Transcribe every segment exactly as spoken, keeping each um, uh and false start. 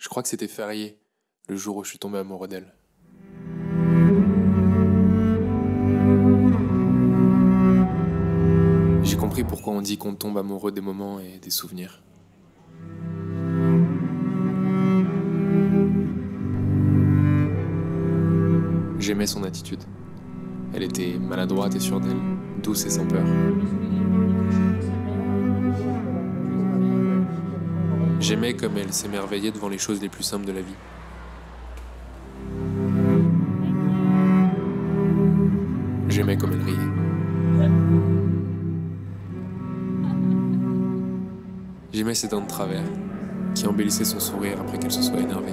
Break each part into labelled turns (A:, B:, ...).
A: Je crois que c'était férié, le jour où je suis tombé amoureux d'elle. J'ai compris pourquoi on dit qu'on tombe amoureux des moments et des souvenirs. J'aimais son attitude. Elle était maladroite et sûre d'elle, douce et sans peur. J'aimais comme elle s'émerveillait devant les choses les plus simples de la vie. J'aimais comme elle riait. J'aimais ses dents de travers, qui embellissaient son sourire après qu'elle se soit énervée.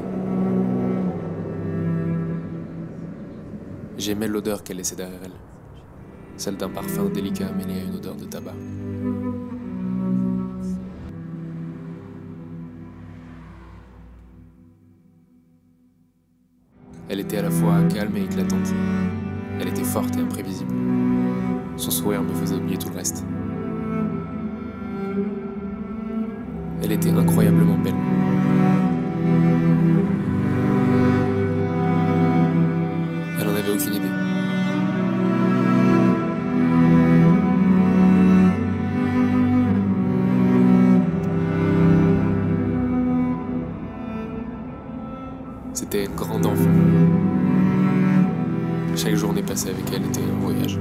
A: J'aimais l'odeur qu'elle laissait derrière elle, celle d'un parfum délicat mêlé à une odeur de tabac. Elle était à la fois calme et éclatante. Elle était forte et imprévisible. Son sourire me faisait oublier tout le reste. Elle était incroyablement belle. Elle n'en avait aucune idée. C'était une grande enfant. Chaque journée passée avec elle était un voyage.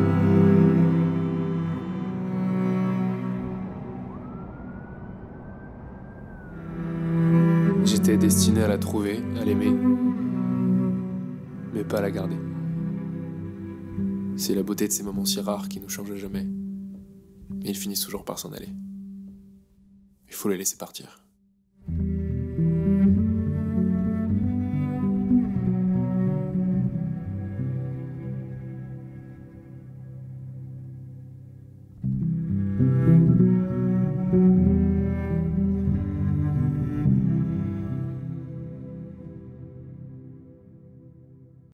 A: J'étais destiné à la trouver, à l'aimer, mais pas à la garder. C'est la beauté de ces moments si rares qui nous changent jamais, mais ils finissent toujours par s'en aller. Il faut les laisser partir.